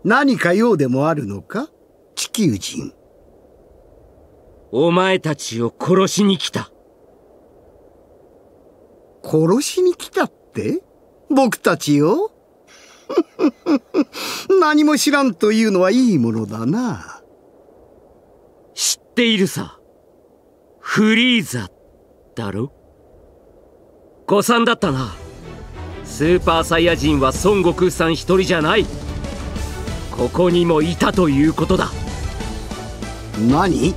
何か用でもあるのか、地球人。 お前たちを殺しに来た。 殺しに来たって？僕たちを何も知らんというのはいいものだな。 知っているさ。フリーザだろ。誤算だったな。スーパーサイヤ人は孫悟空さん一人じゃない。ここにもいたということだ。 何？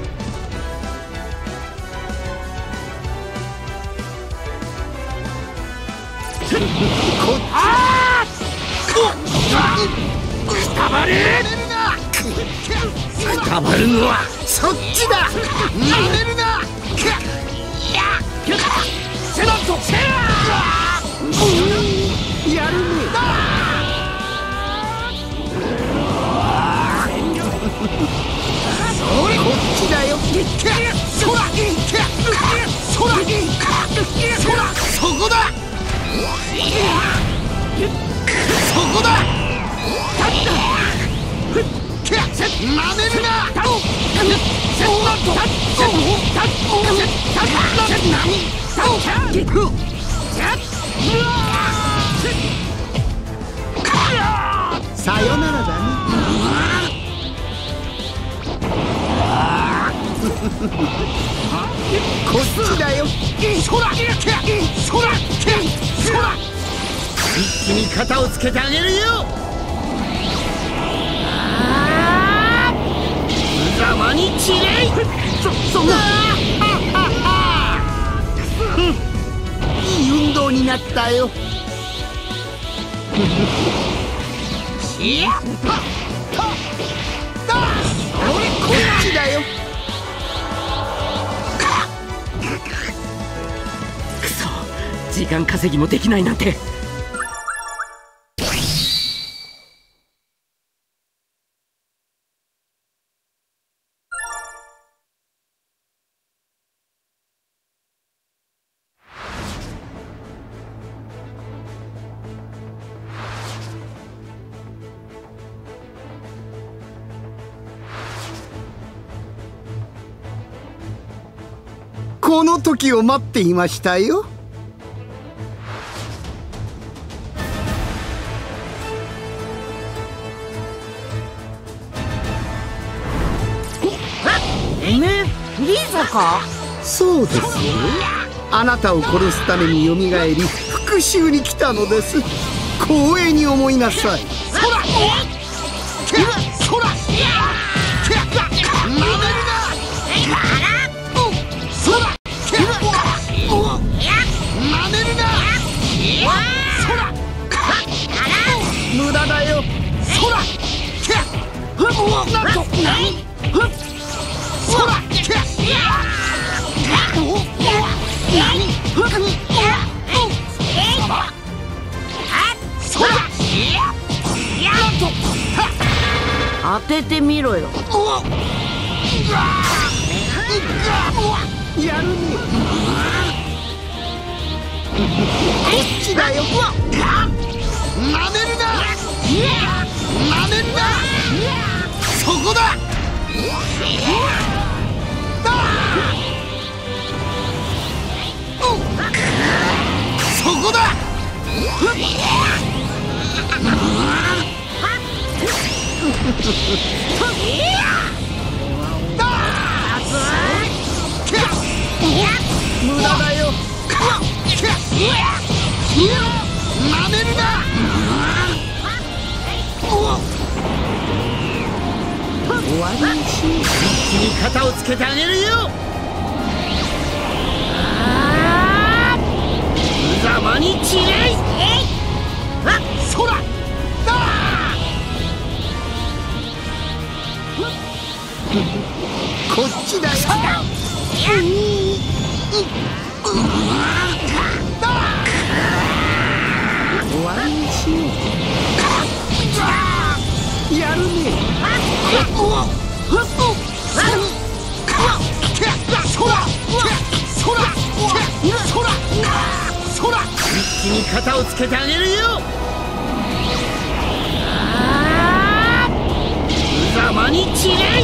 くたばるのはそっちだ。 なめるな。セナトセやるね。こっちだよ。 そらそらそら、そこだ。そこだ。なめるな。 さよならだね。こっちだよ。 そらそらそら、 一気に肩をつけてあげるよ。無様に散れい。そんな。いい運動になったよ。こっちだよ。 くそ、時間稼ぎもできないなんて。 この時を待っていましたよ。 おめえフリーザか？ そうですよ。あなたを殺すためによみがえり復讐に来たのです。光栄に思いなさい。 そらそら、なめるな。そらなめるな。そら無駄だよ。 そらなんとそらそらなんと当ててみろよ。 やるね。こっちだよ。 なめるな。なめるな。そこだ。そこだ。 無駄だよ。 なめるな。 終わりにしよう。一気に肩をつけてあげるよ。無様に散れい。 そらこっちだよ。終わりにしよう。やるね。一気に肩をつけてあげるよ。 きれい。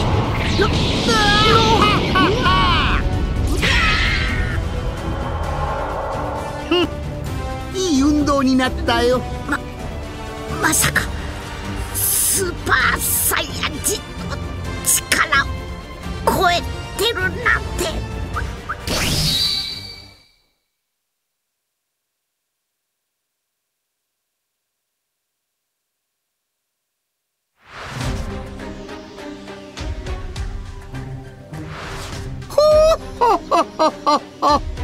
いい運動になったよ。 まさかスーパーサイヤ人の力を超えてるなんて。 ほほほほほほ。